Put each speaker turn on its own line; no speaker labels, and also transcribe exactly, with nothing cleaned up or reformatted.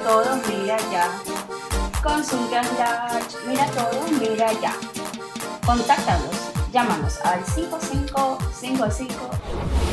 todo, mira ya. Con Sungang Large, mira todo, mira ya. Contáctanos, llámanos al cinco cinco cinco cinco